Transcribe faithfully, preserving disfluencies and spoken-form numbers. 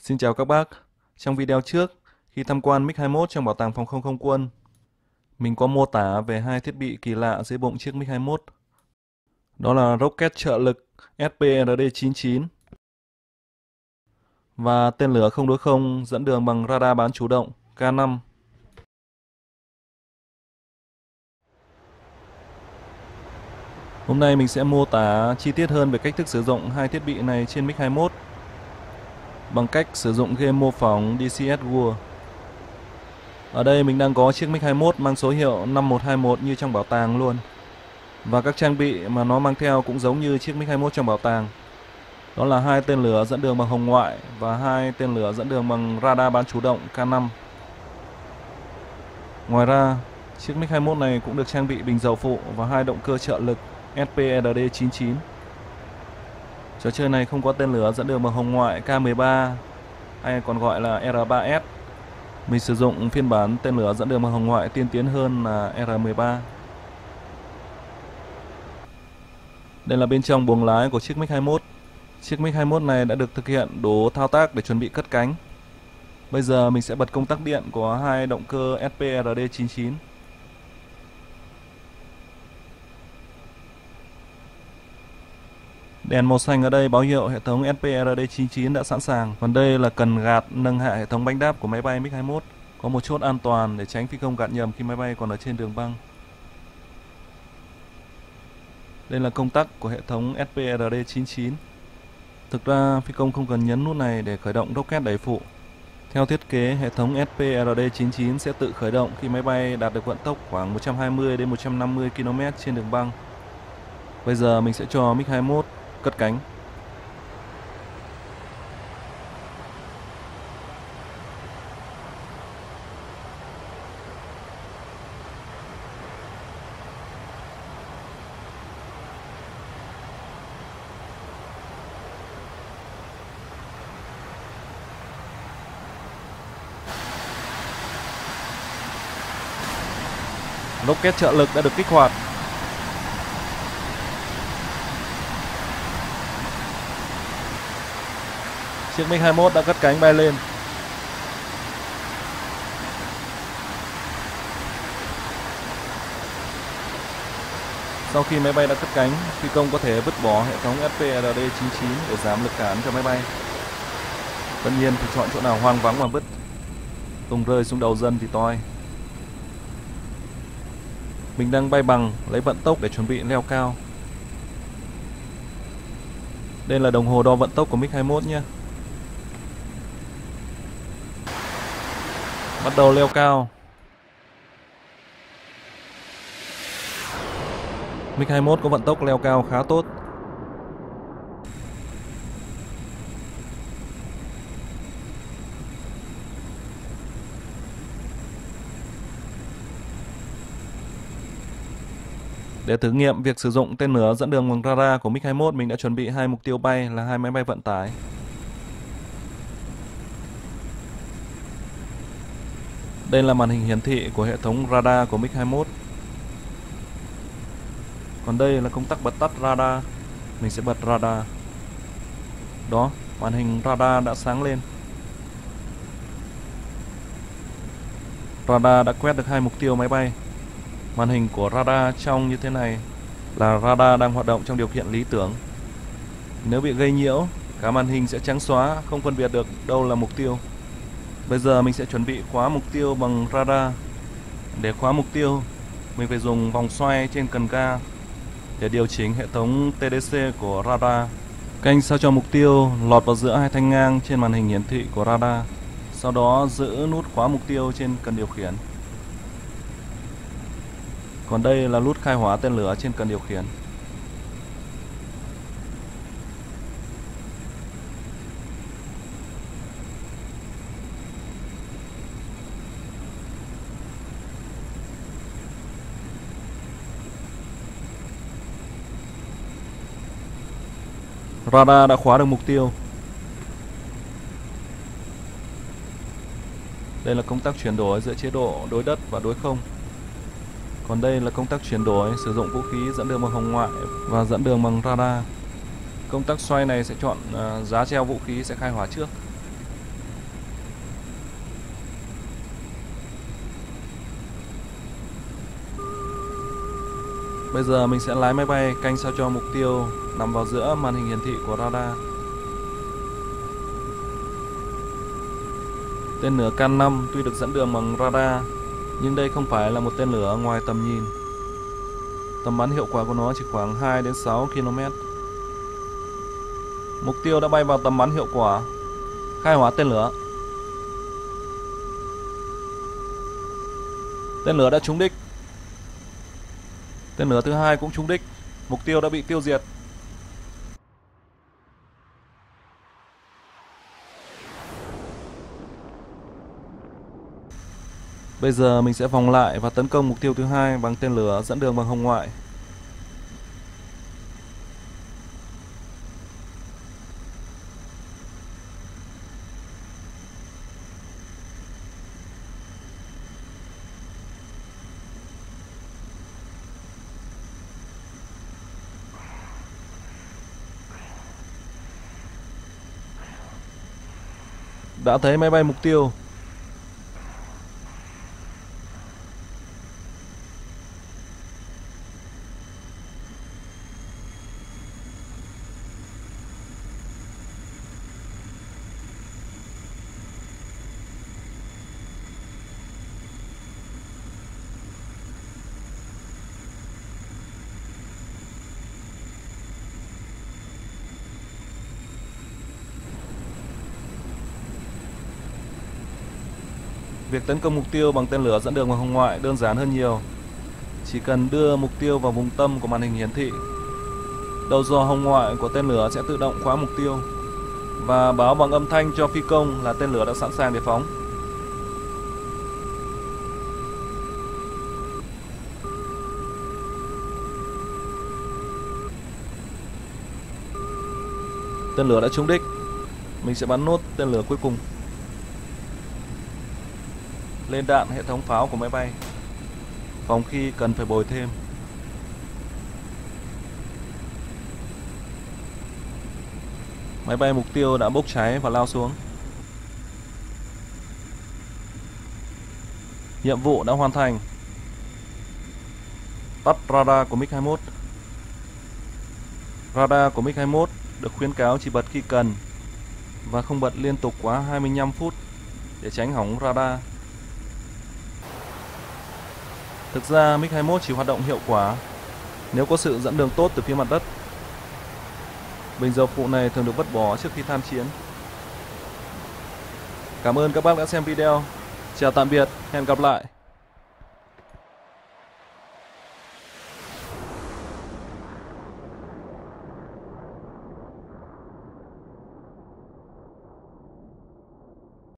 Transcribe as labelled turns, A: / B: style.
A: Xin chào các bác. Trong video trước, khi tham quan mig hai mốt trong Bảo tàng Phòng không Không quân, mình có mô tả về hai thiết bị kỳ lạ dưới bụng chiếc mig hai mốt. Đó là rocket trợ lực S P R D chín chín và tên lửa không đối không dẫn đường bằng radar bán chủ động K năm. Hôm nay mình sẽ mô tả chi tiết hơn về cách thức sử dụng hai thiết bị này trên mig hai mốt bằng cách sử dụng game mô phỏng D C S World. Ở đây mình đang có chiếc mig hai mốt mang số hiệu năm một hai một như trong bảo tàng luôn. Và các trang bị mà nó mang theo cũng giống như chiếc mig hai mốt trong bảo tàng. Đó là hai tên lửa dẫn đường bằng hồng ngoại và hai tên lửa dẫn đường bằng radar bán chủ động K năm. Ngoài ra, chiếc mig hai mốt này cũng được trang bị bình dầu phụ và hai động cơ trợ lực S P R D chín chín. Trò chơi này không có tên lửa dẫn đường bằng hồng ngoại K mười ba hay còn gọi là R ba S. Mình sử dụng phiên bản tên lửa dẫn đường bằng hồng ngoại tiên tiến hơn là R mười ba. Đây là bên trong buồng lái của chiếc mig hai mốt. Chiếc mig hai mốt này đã được thực hiện đủ thao tác để chuẩn bị cất cánh. Bây giờ mình sẽ bật công tắc điện của hai động cơ S P R D chín chín. Đèn màu xanh ở đây báo hiệu hệ thống S P R D chín chín đã sẵn sàng. Còn đây là cần gạt nâng hạ hệ thống bánh đáp của máy bay mig hai mốt. Có một chốt an toàn để tránh phi công gạt nhầm khi máy bay còn ở trên đường băng. Đây là công tắc của hệ thống S P R D chín chín. Thực ra phi công không cần nhấn nút này để khởi động rocket đẩy phụ. Theo thiết kế, hệ thống S P R D chín chín sẽ tự khởi động khi máy bay đạt được vận tốc khoảng một trăm hai mươi đến một trăm năm mươi ki lô mét trên đường băng. Bây giờ mình sẽ cho mig hai mốt cất cánh. Rocket trợ lực đã được kích hoạt. Chiếc mig hai mốt đã cất cánh bay lên. Sau khi máy bay đã cất cánh, phi công có thể vứt bỏ hệ thống S P R D chín chín để giảm lực cản cho máy bay. Tất nhiên thì chọn chỗ nào hoang vắng mà vứt, không rơi xuống đầu dân thì toi. Mình đang bay bằng, lấy vận tốc để chuẩn bị leo cao. Đây là đồng hồ đo vận tốc của mig hai mốt nhé. Bắt đầu leo cao. mig hai mốt có vận tốc leo cao khá tốt. Để thử nghiệm việc sử dụng tên lửa dẫn đường bằng radar của mig hai mốt, mình đã chuẩn bị hai mục tiêu bay là hai máy bay vận tải. Đây là màn hình hiển thị của hệ thống radar của mig hai mốt. Còn đây là công tắc bật tắt radar. Mình sẽ bật radar. Đó, màn hình radar đã sáng lên. Radar đã quét được hai mục tiêu máy bay. Màn hình của radar trong như thế này là radar đang hoạt động trong điều kiện lý tưởng. Nếu bị gây nhiễu, cả màn hình sẽ trắng xóa, không phân biệt được đâu là mục tiêu. Bây giờ mình sẽ chuẩn bị khóa mục tiêu bằng radar. Để khóa mục tiêu, mình phải dùng vòng xoay trên cần ga để điều chỉnh hệ thống T D C của radar. Canh sao cho mục tiêu lọt vào giữa hai thanh ngang trên màn hình hiển thị của radar. Sau đó giữ nút khóa mục tiêu trên cần điều khiển. Còn đây là nút khai hỏa tên lửa trên cần điều khiển. Radar đã khóa được mục tiêu. Đây là công tắc chuyển đổi giữa chế độ đối đất và đối không. Còn đây là công tắc chuyển đổi sử dụng vũ khí dẫn đường bằng hồng ngoại và dẫn đường bằng radar. Công tắc xoay này sẽ chọn uh, giá treo vũ khí sẽ khai hỏa trước. Bây giờ mình sẽ lái máy bay canh sao cho mục tiêu nằm vào giữa màn hình hiển thị của radar. Tên lửa Can năm tuy được dẫn đường bằng radar, nhưng đây không phải là một tên lửa ngoài tầm nhìn. Tầm bắn hiệu quả của nó chỉ khoảng hai đến sáu ki lô mét. Mục tiêu đã bay vào tầm bắn hiệu quả. Khai hỏa tên lửa. Tên lửa đã trúng đích. Tên lửa thứ hai cũng trúng đích. Mục tiêu đã bị tiêu diệt. Bây giờ mình sẽ vòng lại và tấn công mục tiêu thứ hai bằng tên lửa dẫn đường bằng hồng ngoại. Đã thấy máy bay mục tiêu. Việc tấn công mục tiêu bằng tên lửa dẫn đường bằng hồng ngoại đơn giản hơn nhiều. Chỉ cần đưa mục tiêu vào vùng tâm của màn hình hiển thị, đầu dò hồng ngoại của tên lửa sẽ tự động khóa mục tiêu và báo bằng âm thanh cho phi công là tên lửa đã sẵn sàng để phóng. Tên lửa đã trúng đích. Mình sẽ bắn nốt tên lửa cuối cùng. Lên đạn hệ thống pháo của máy bay, phòng khi cần phải bồi thêm. Máy bay mục tiêu đã bốc cháy và lao xuống. Nhiệm vụ đã hoàn thành. Tắt radar của MiG hai mốt. Radar của MiG hai mốt được khuyến cáo chỉ bật khi cần và không bật liên tục quá hai mươi lăm phút để tránh hỏng radar. Thực ra MiG hai mốt chỉ hoạt động hiệu quả nếu có sự dẫn đường tốt từ phía mặt đất. Bình dầu phụ này thường được vứt bỏ trước khi tham chiến. Cảm ơn các bác đã xem video. Chào tạm biệt, hẹn gặp lại.